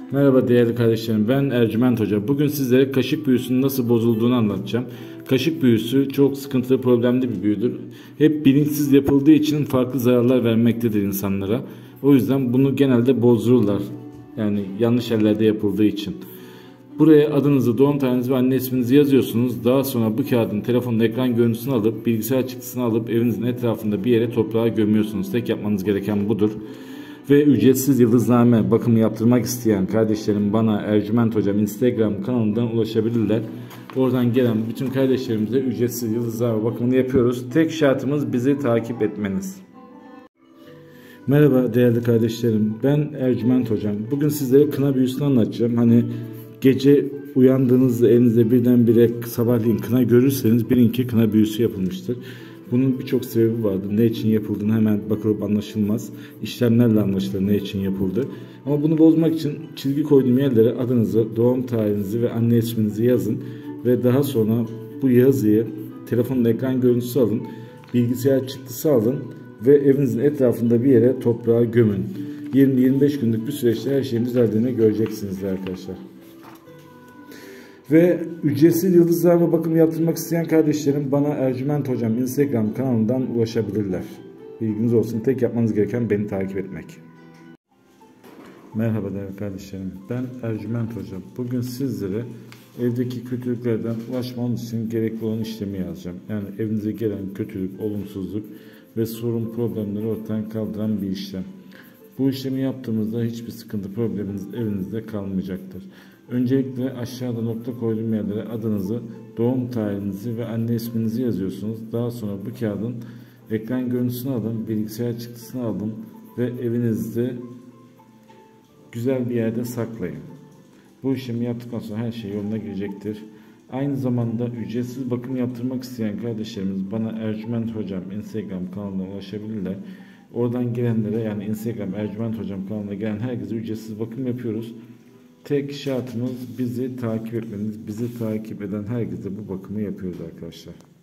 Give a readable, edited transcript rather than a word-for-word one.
Merhaba değerli kardeşlerim, ben Ercüment Hoca. Bugün sizlere kaşık büyüsünün nasıl bozulduğunu anlatacağım. Kaşık büyüsü çok sıkıntılı, problemli bir büyüdür. Hep bilinçsiz yapıldığı için farklı zararlar vermektedir insanlara. O yüzden bunu genelde bozdururlar. Yani yanlış yerlerde yapıldığı için. Buraya adınızı, doğum tarihinizi ve anne isminizi yazıyorsunuz. Daha sonra bu kağıdın telefonun ekran görüntüsünü alıp, bilgisayar çıktısını alıp evinizin etrafında bir yere toprağa gömüyorsunuz. Tek yapmanız gereken budur. Ve ücretsiz yıldızname bakımı yaptırmak isteyen kardeşlerim bana Ercüment Hocam Instagram kanalından ulaşabilirler. Oradan gelen bütün kardeşlerimize ücretsiz yıldızname bakımını yapıyoruz. Tek şartımız bizi takip etmeniz. Merhaba değerli kardeşlerim, ben Ercüment Hocam. Bugün sizlere kına büyüsünü anlatacağım. Hani gece uyandığınızda elinizde birdenbire sabahleyin kına görürseniz bilin ki kına büyüsü yapılmıştır. Bunun birçok sebebi vardır. Ne için yapıldığını hemen bakılıp anlaşılmaz. İşlemlerle anlaşılır ne için yapıldı. Ama bunu bozmak için çizgi koyduğum yerlere adınızı, doğum tarihinizi ve anne isminizi yazın. Ve daha sonra bu yazıyı telefonun ekran görüntüsü alın. Bilgisayar çıktısı alın. Ve evinizin etrafında bir yere toprağa gömün. 20-25 günlük bir süreçte her şeyin düzeldiğini göreceksiniz arkadaşlar. Ve ücretsiz yıldızlarla bakım yaptırmak isteyen kardeşlerim bana Ercüment Hocam Instagram kanalından ulaşabilirler. Bilginiz olsun, tek yapmanız gereken beni takip etmek. Merhaba değerli kardeşlerim, ben Ercüment Hocam. Bugün sizlere evdeki kötülüklerden ulaşmanız için gerekli olan işlemi yazacağım. Yani evinize gelen kötülük, olumsuzluk ve sorun, problemleri ortadan kaldıran bir işlem. Bu işlemi yaptığımızda hiçbir sıkıntı, probleminiz evinizde kalmayacaktır. Öncelikle aşağıda nokta koyduğum yerlere adınızı, doğum tarihinizi ve anne isminizi yazıyorsunuz. Daha sonra bu kağıdın ekran görüntüsünü alın, bilgisayar çıktısını alın ve evinizde güzel bir yerde saklayın. Bu işlemi yaptıktan sonra her şey yoluna girecektir. Aynı zamanda ücretsiz bakım yaptırmak isteyen kardeşlerimiz bana Ercüment Hocam Instagram kanalına ulaşabilirler. Oradan gelenlere, yani Instagram Ercüment Hocam kanalına gelen herkese ücretsiz bakım yapıyoruz. Tek şartımız bizi takip etmeniz. Bizi takip eden herkese bu bakımı yapıyoruz arkadaşlar.